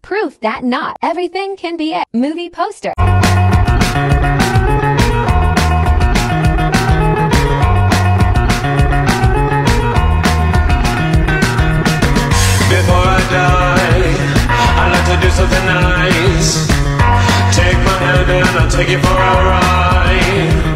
proof that not everything can be a movie poster. Before I die, I'd like to do something nice. Take my hand and I'll take you for a ride.